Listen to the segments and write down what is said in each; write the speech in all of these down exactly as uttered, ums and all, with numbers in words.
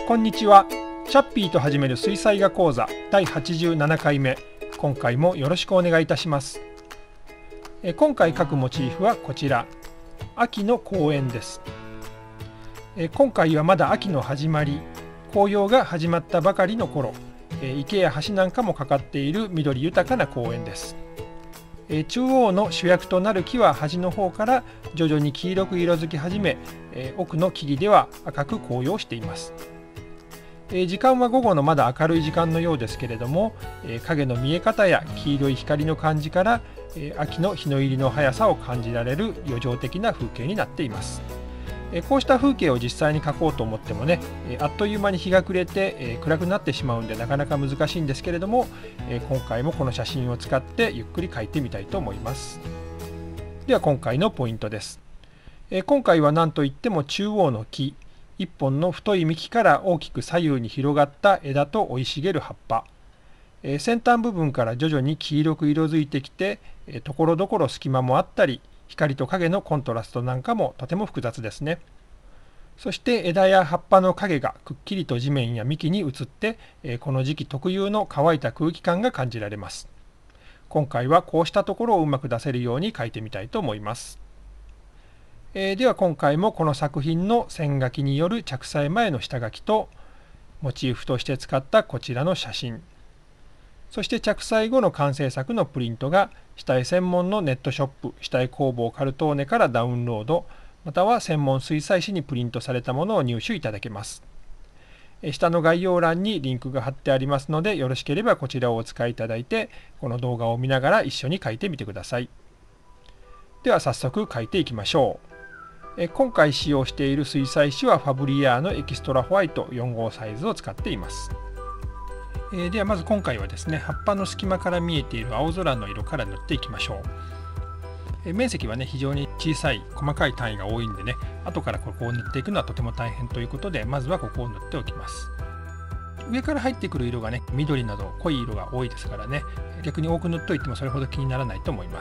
こんにちは。チャッピーと始める水彩画講座だいはちじゅうななかいめ、今回もよろしくお願いいたします。え今回描くモチーフはこちら、秋の公園です。え今回はまだ秋の始まり、紅葉が始まったばかりの頃、え池や橋なんかもかかっている緑豊かな公園です。え中央の主役となる木は端の方から徐々に黄色く色づき始め、え奥の木々では赤く紅葉しています。え時間は午後のまだ明るい時間のようですけれども、え影の見え方や黄色い光の感じから、え秋の日の入りの速さを感じられる余剰的な風景になっています。えこうした風景を実際に描こうと思ってもね、えあっという間に日が暮れて、え暗くなってしまうんでなかなか難しいんですけれども、え今回もこの写真を使ってゆっくり描いてみたいと思います。では今回のポイントです。え今回は何といっても中央の木、一本の太い幹から大きく左右に広がった枝と生い茂る葉っぱ、え先端部分から徐々に黄色く色づいてきて、えところどころ隙間もあったり、光と影のコントラストなんかもとても複雑ですね。そして枝や葉っぱの影がくっきりと地面や幹に映って、えこの時期特有の乾いた空気感が感じられます。今回はこうしたところをうまく出せるように描いてみたいと思います。えー、では今回もこの作品の線描きによる着彩前の下描きと、モチーフとして使ったこちらの写真、そして着彩後の完成作のプリントが下絵専門のネットショップ下絵工房カルトーネからダウンロード、または専門水彩紙にプリントされたものを入手いただけます。下の概要欄にリンクが貼ってありますので、よろしければこちらをお使いいただいて、この動画を見ながら一緒に描いてみてください。では早速描いていきましょう。今回使用している水彩紙はファブリアーノエキストラホワイトよん号サイズを使っています。えー、ではまず今回はですね、葉っぱの隙間から見えている青空の色から塗っていきましょう。えー、面積はね非常に小さい細かい単位が多いんでね、後からここを塗っていくのはとても大変ということで、まずはここを塗っておきます。上から入ってくる色がね緑など濃い色が多いですからね、逆に多く塗っておいてもそれほど気にならないと思います。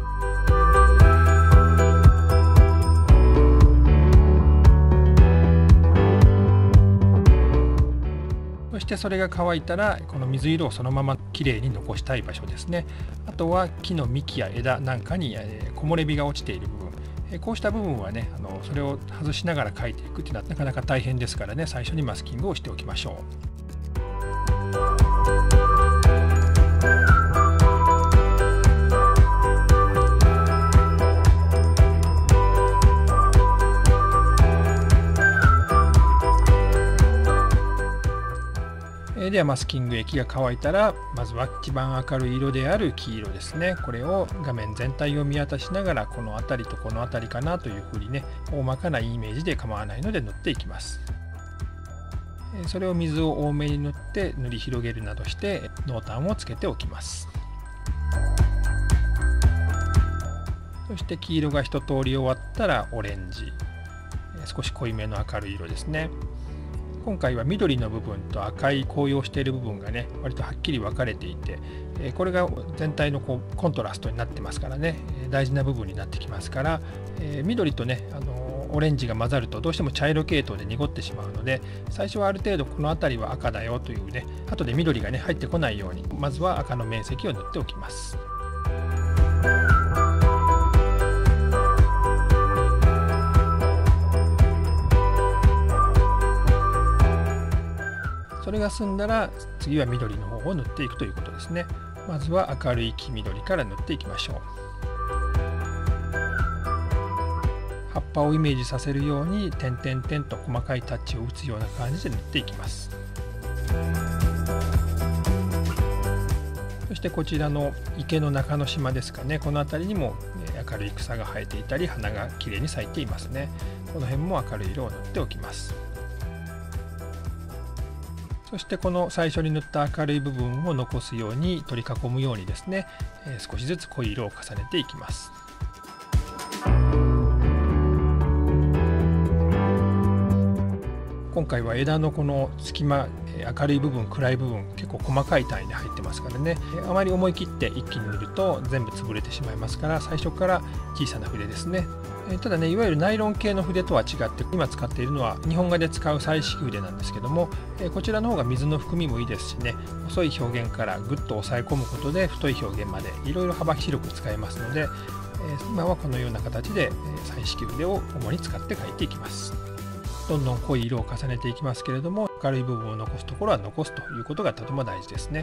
そしてそれが乾いたら、この水色をそのままきれいに残したい場所ですね。あとは木の幹や枝なんかに木漏れ日が落ちている部分、こうした部分はね、あのそれを外しながら描いていくっていうのはなかなか大変ですからね、最初にマスキングをしておきましょう。ではマスキング液が乾いたら、まずは一番明るい色である黄色ですね、これを画面全体を見渡しながら、この辺りとこの辺りかなというふうにね、大まかなイメージで構わないので塗っていきます。それを水を多めに塗って塗り広げるなどして濃淡をつけておきます。そして黄色が一通り終わったらオレンジ、少し濃いめの明るい色ですね。今回は緑の部分と赤い紅葉している部分がね割とはっきり分かれていて、これが全体のこうコントラストになってますからね、大事な部分になってきますから、緑とねあのオレンジが混ざるとどうしても茶色系統で濁ってしまうので、最初はある程度この辺りは赤だよというね、後で緑がね入ってこないようにまずは赤の面積を塗っておきます。それが済んだら次は緑の方を塗っていくということですね。まずは明るい黄緑から塗っていきましょう。葉っぱをイメージさせるように点々々と細かいタッチを打つような感じで塗っていきます。そしてこちらの池の中の島ですかね、この辺りにも明るい草が生えていたり花がきれいに咲いていますね。この辺も明るい色を塗っておきます。そしてこの最初に塗った明るい部分を残すように取り囲むようにですね、少しずつ濃い色を重ねていきます。今回は枝のこの隙間、明るい部分暗い部分結構細かい単位で入ってますからね、あまり思い切って一気に塗ると全部潰れてしまいますから、最初から小さな筆ですね、 ただね、いわゆるナイロン系の筆とは違って今使っているのは日本画で使う彩色筆なんですけども、こちらの方が水の含みもいいですしね、細い表現からぐっと押さえ込むことで太い表現までいろいろ幅広く使えますので、今はこのような形で彩色筆を主に使って描いていきます。どんどん濃い色を重ねていきますけれども、明るい部分を残すところは残すということがとても大事ですね。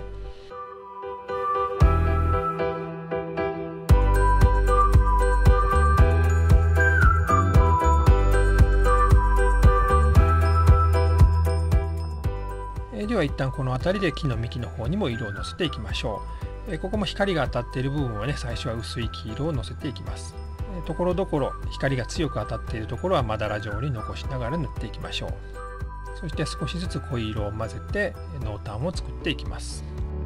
では一旦この辺りで木の幹の方にも色をのせていきましょう。ここも光が当たっている部分はね、最初は薄い黄色をのせていきます。ところどころ光が強く当たっているところはまだら状に残しながら塗っていきましょう。そして少しずつ濃い色を混ぜて濃淡を作っていきます。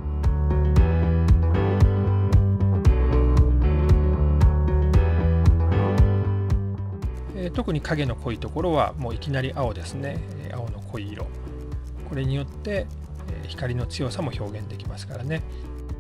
特に影の濃いところはもういきなり青ですね。青の濃い色、これによって光の強さも表現できますからね。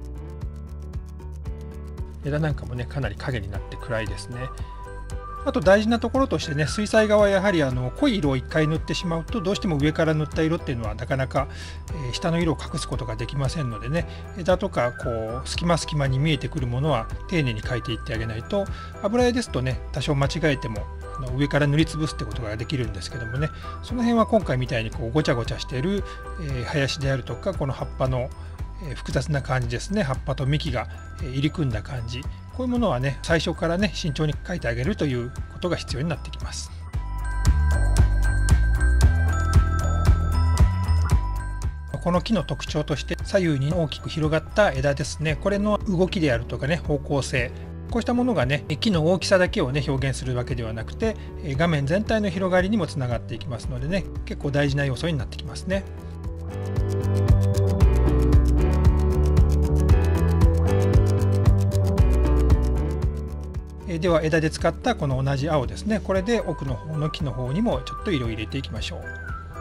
枝なんかもね、かなり影になって暗いですね。あと大事なところとしてね、水彩画はやはりあの濃い色をいっかい塗ってしまうと、どうしても上から塗った色っていうのはなかなか、えー、下の色を隠すことができませんのでね、枝とかこう隙間隙間に見えてくるものは丁寧に描いていってあげないと、油絵ですとね、多少間違えてもあの上から塗りつぶすってことができるんですけどもね、その辺は今回みたいにこうごちゃごちゃしている、えー、林であるとか、この葉っぱの複雑な感じですね、葉っぱと幹が入り組んだ感じ、こういうものはね、最初からね、慎重に描いてあげるということが必要になってきます。この木の特徴として、左右に大きく広がった枝ですね、これの動きであるとかね、方向性、こうしたものがね、木の大きさだけをね、表現するわけではなくて、画面全体の広がりにもつながっていきますのでね、結構大事な要素になってきますね。では枝で使ったこの同じ青ですね、これで奥の方の木の方にもちょっと色を入れていきましょう。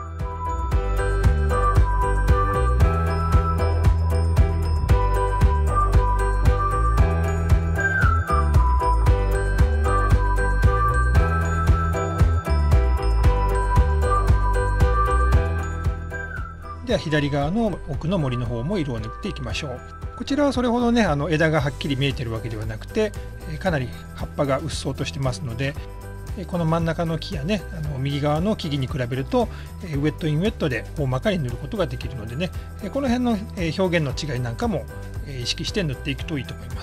では左側の奥の森の方も色を塗っていきましょう。こちらはそれほどね、あの枝がはっきり見えてるわけではなくて、かなり葉っぱがうっそうとしてますので、この真ん中の木やね、あの右側の木々に比べるとウェットインウェットで大まかに塗ることができるのでね、この辺の表現の違いなんかも意識して塗っていくといいと思います。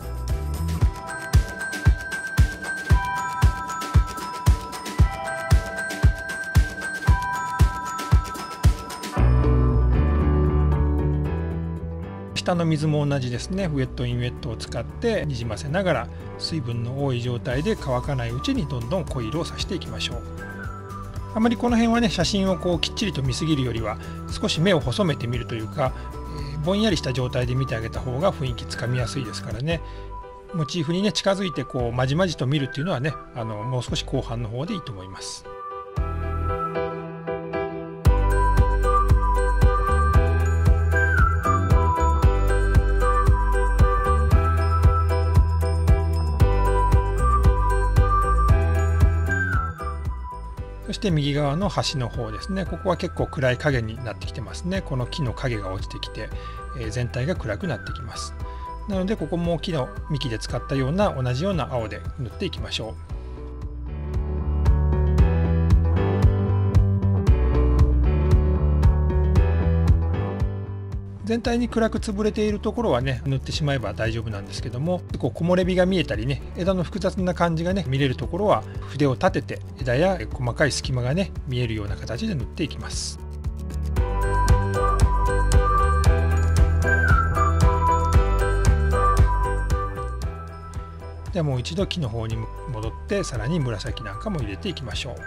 下の水も同じですね、ウェットインウェットを使ってにじませながら、水分の多い状態で乾かないうちにどんどん濃い色をさしていきましょう。あまりこの辺はね、写真をこうきっちりと見すぎるよりは、少し目を細めてみるというか、えー、ぼんやりした状態で見てあげた方が雰囲気つかみやすいですからね。モチーフにね、近づいてこうまじまじと見るっていうのはね、あのもう少し後半の方でいいと思います。そして右側の端の方ですね、ここは結構暗い影になってきてますね。この木の影が落ちてきて、えー、全体が暗くなってきます。なのでここも木の幹で使ったような同じような青で塗っていきましょう。全体に暗く潰れているところはね、塗ってしまえば大丈夫なんですけども、こう木漏れ日が見えたりね、枝の複雑な感じがね見れるところは、筆を立てて枝や細かい隙間がね見えるような形で塗っていきます。ではもう一度木の方に戻って、さらに紫なんかも入れていきましょう。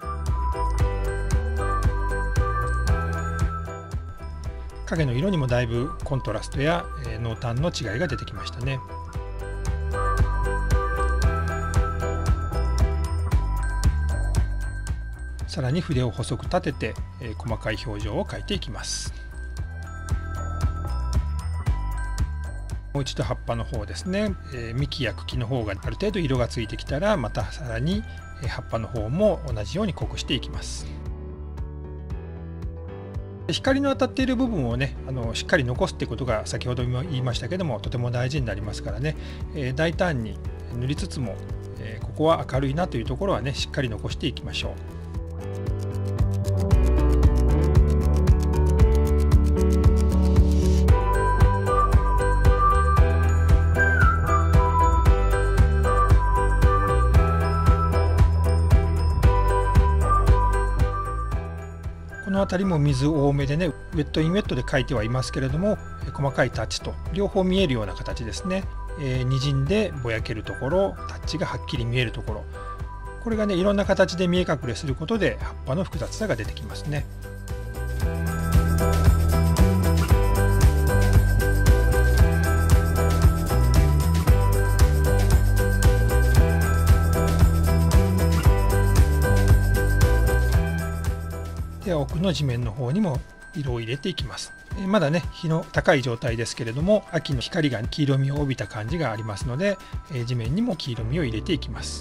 影の色にもだいぶコントラストや濃淡の違いが出てきましたね。さらに筆を細く立てて細かい表情を描いていきます。 もう一度葉っぱの方ですね、えー、幹や茎の方がある程度色がついてきたら、またさらに葉っぱの方も同じように濃くしていきます。光の当たっている部分をね、あのしっかり残すってことが先ほども言いましたけども、とても大事になりますからね、えー、大胆に塗りつつも、えー、ここは明るいなというところはね、しっかり残していきましょう。この辺りも水多めでね、ウェットインウェットで描いてはいますけれども、細かいタッチと両方見えるような形ですね。えー、滲んでぼやけるところ、タッチがはっきり見えるところ、これがね、いろんな形で見え隠れすることで葉っぱの複雑さが出てきますね。では奥の地面の方にも色を入れていきます。まだね、日の高い状態ですけれども、秋の光が黄色みを帯びた感じがありますので、地面にも黄色みを入れていきます。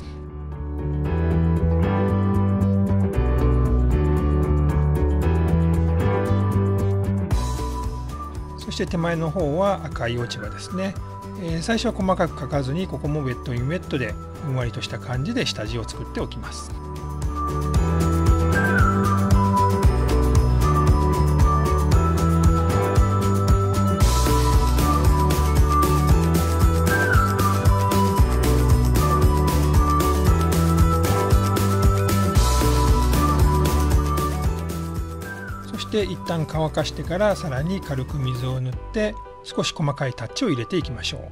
そして手前の方は赤い落ち葉ですね。最初は細かく描かずに、ここもウェットインウェットでふんわりとした感じで下地を作っておきます。で一旦乾かしてから、さらに軽く水を塗って少し細かいタッチを入れていきましょう。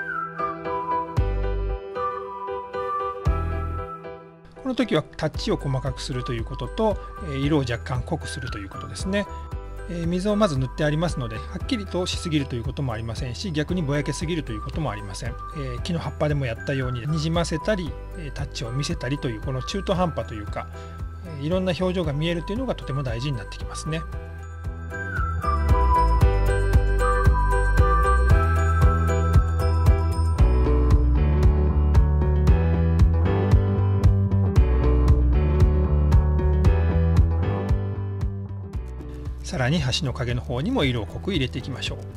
この時はタッチを細かくするということと、色を若干濃くするということですね。水をまず塗ってありますので、はっきりとしすぎるということもありませんし、逆にぼやけすぎるということもありません。木の葉っぱでもやったように、にじませたりタッチを見せたりという、この中途半端というか、いろんな表情が見えるというのがとても大事になってきますね。さらに端の影の方にも色を濃く入れていきましょう。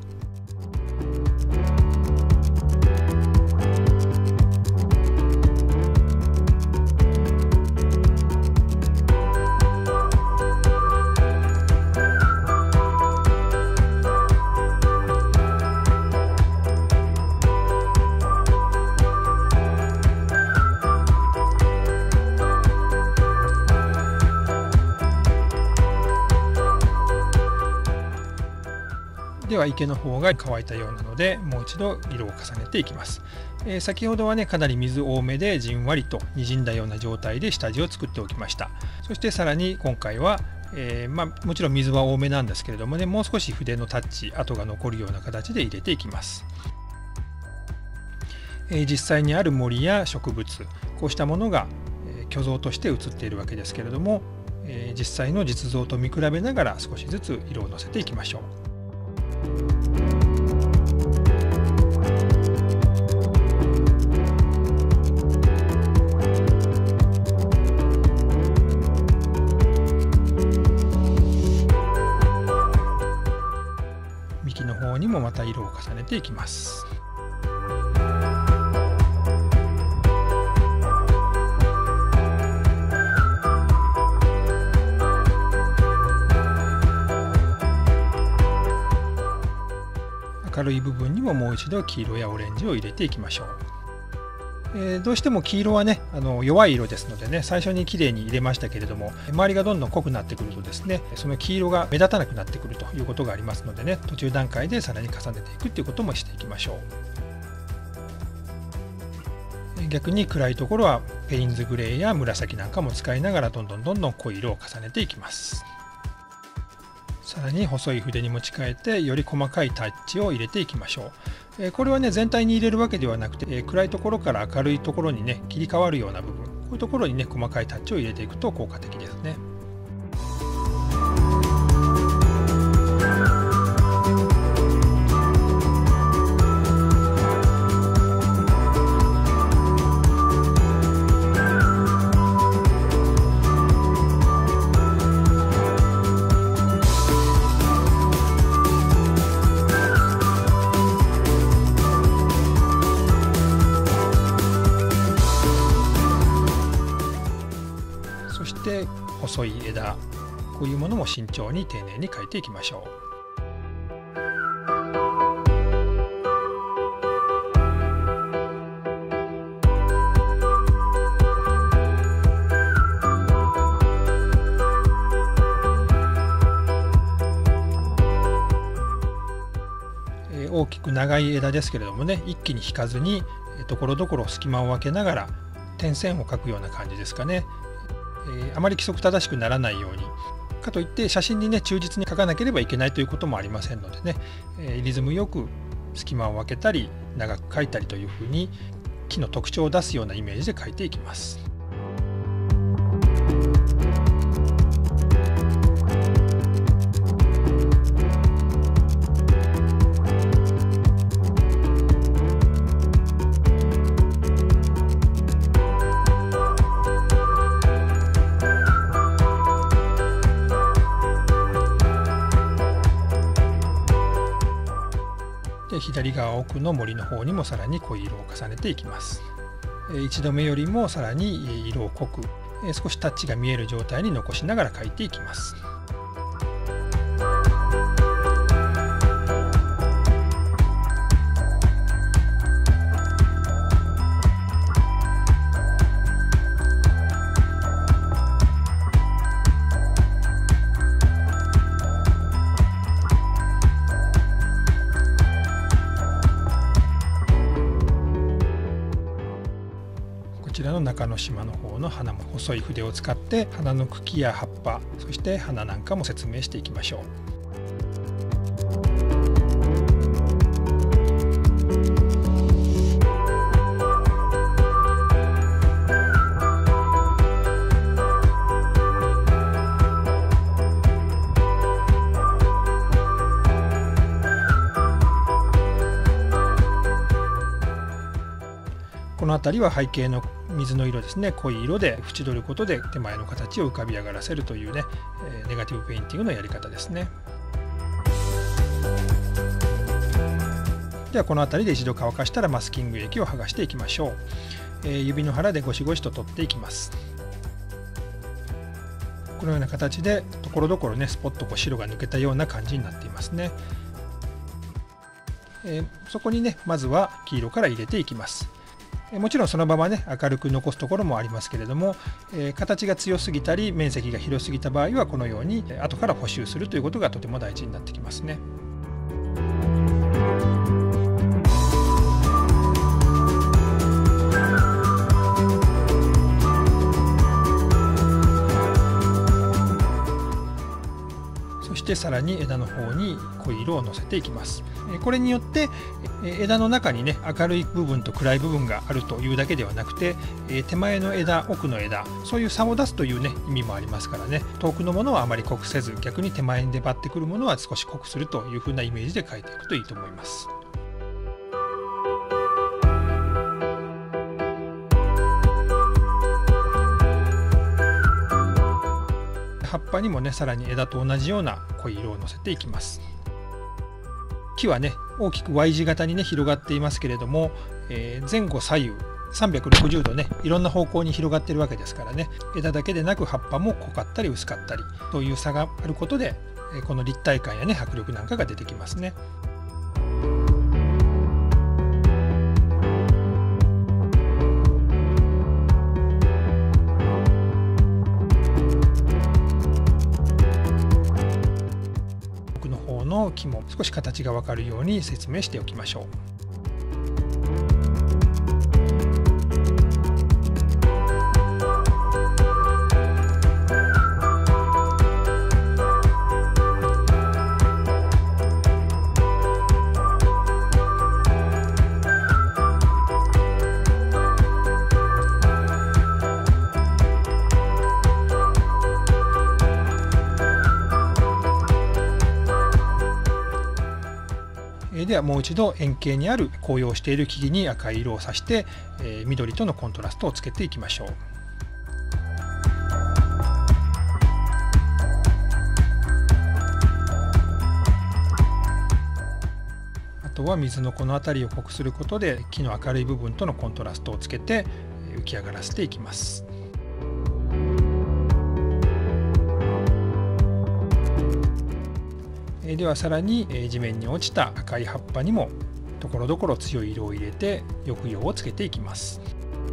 では池の方が乾いたようなので、もう一度色を重ねていきます。えー、先ほどはね、かなり水多めでじんわりと滲んだような状態で下地を作っておきました。そしてさらに今回は、えー、まあ、もちろん水は多めなんですけれどもね、もう少し筆のタッチ跡が残るような形で入れていきます。えー、実際にある森や植物、こうしたものが、えー、虚像として写っているわけですけれども、えー、実際の実像と見比べながら少しずつ色をのせていきましょう。幹の方にもまた色を重ねていきます。明るい部分にももう一度黄色やオレンジを入れていきましょう。えー、どうしても黄色はね、あの弱い色ですのでね、最初にきれいに入れましたけれども、周りがどんどん濃くなってくるとですね、その黄色が目立たなくなってくるということがありますのでね、途中段階でさらに重ねていくっていうこともしていきましょう。逆に暗いところはペインズグレーや紫なんかも使いながら、どんどんどんどん濃い色を重ねていきます。さらに細い筆に持ち替えて、より細かいタッチを入れていきましょう。これはね、全体に入れるわけではなくて、暗いところから明るいところにね、切り替わるような部分、こういうところにね、細かいタッチを入れていくと効果的ですね。 そして細い枝、こういうものも慎重に丁寧に描いていきましょう。大きく長い枝ですけれどもね、一気に引かずにところどころ隙間を空けながら点線を描くような感じですかね。えー、あまり規則正しくならないように、かといって写真にね忠実に描かなければいけないということもありませんのでね、えー、リズムよく隙間を空けたり長く描いたりというふうに木の特徴を出すようなイメージで描いていきます。で左側奥の森の方にもさらに濃い色を重ねていきます。一度目よりもさらに色を濃く、少しタッチが見える状態に残しながら描いていきます。こちらの中之島の方の花も細い筆を使って花の茎や葉っぱ、そして花なんかも説明していきましょう。この辺りは背景の水の色ですね、濃い色で縁取ることで手前の形を浮かび上がらせるというね、ネガティブペインティングのやり方ですね。ではこの辺りで一度乾かしたらマスキング液を剥がしていきましょう。えー、指の腹でゴシゴシと取っていきます。このような形でところどころねスポッとこう白が抜けたような感じになっていますね。えー、そこにねまずは黄色から入れていきます。もちろんそのままね明るく残すところもありますけれども、えー、形が強すぎたり面積が広すぎた場合はこのように後から補修するということがとても大事になってきますね。そしてさらに枝の方に濃い色をのせていきます。これによって枝の中にね明るい部分と暗い部分があるというだけではなくて、手前の枝奥の枝、そういう差を出すというね意味もありますからね、遠くのものはあまり濃くせず逆に手前に出張ってくるものは少し濃くするというふうなイメージで描いていくといいと思います。葉っぱにもねさらに枝と同じような濃い色をのせていきます。木はね大きく Y 字型にね広がっていますけれども、えー、前後左右さんびゃくろくじゅうどねいろんな方向に広がっているわけですからね、枝だけでなく葉っぱも濃かったり薄かったりという差があることで、この立体感やね迫力なんかが出てきますね。の木も少し形が分かるように説明しておきましょう。ではもう一度円形にある紅葉している木々に赤い色をさして、えー、緑とのコントラストをつけていきましょう。あとは水のこの辺りを濃くすることで木の明るい部分とのコントラストをつけて浮き上がらせていきます。 ではさらに地面に落ちた赤い葉っぱにもところどころ強い色を入れて抑揚をつけていきます。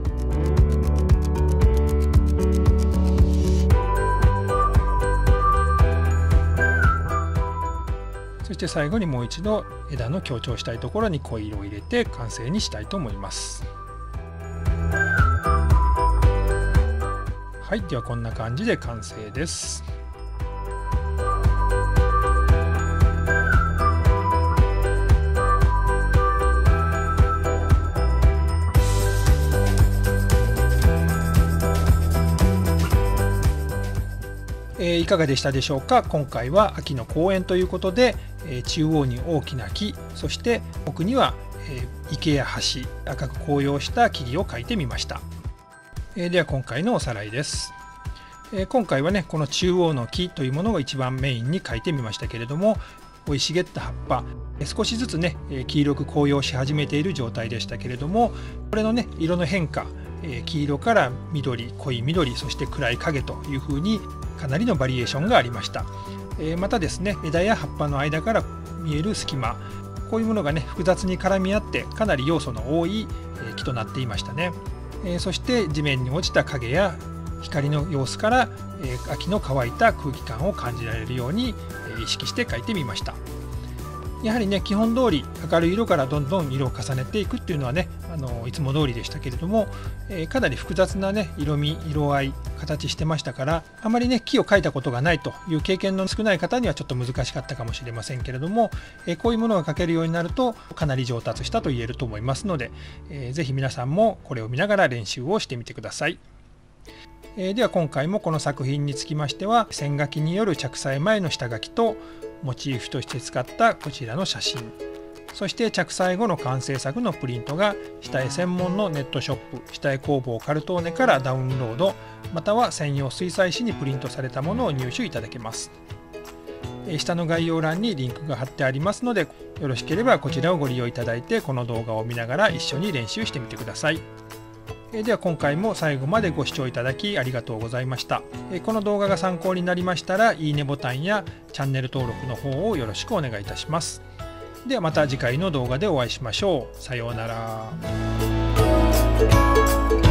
そして最後にもう一度枝の強調したいところに濃い色を入れて完成にしたいと思います。はい、ではこんな感じで完成です。えー、いかがでしたでしょうか。今回は秋の公園ということで、えー、中央に大きな木、そして奥には、えー、池や橋、赤く紅葉した木々を描いてみました。えー、では今回のおさらいです。えー、今回はねこの中央の木というものを一番メインに描いてみましたけれども、生い茂った葉っぱ、えー、少しずつね、えー、黄色く紅葉し始めている状態でしたけれども、これのね色の変化、えー、黄色から緑、濃い緑、そして暗い影というふうにかなりのバリエーションがありました。えー、またですね枝や葉っぱの間から見える隙間、こういうものがね複雑に絡み合ってかなり要素の多い木となっていましたね。えー、そして地面に落ちた影や光の様子から、えー、秋の乾いた空気感を感じられるように、えー、意識して描いてみました。やはりね基本通り明るい色からどんどん色を重ねていくっていうのはねあのいつも通りでしたけれども、えー、かなり複雑なね色味色合い形してましたから、あまりね木を描いたことがないという経験の少ない方にはちょっと難しかったかもしれませんけれども、えー、こういうものが描けるようになるとかなり上達したと言えると思いますので、えー、ぜひ皆さんもこれを見ながら練習をしてみてください。えー、では今回もこの作品につきましては線書きによる着彩前の下書きとモチーフとして使ったこちらの写真、そして着彩後の完成作のプリントが下絵専門のネットショップ下絵工房カルトーネからダウンロードまたは専用水彩紙にプリントされたものを入手いただけます。下の概要欄にリンクが貼ってありますので、よろしければこちらをご利用いただいてこの動画を見ながら一緒に練習してみてください。では今回も最後までご視聴いただきありがとうございました。この動画が参考になりましたらいいねボタンやチャンネル登録の方をよろしくお願いいたします。ではまた次回の動画でお会いしましょう。さようなら。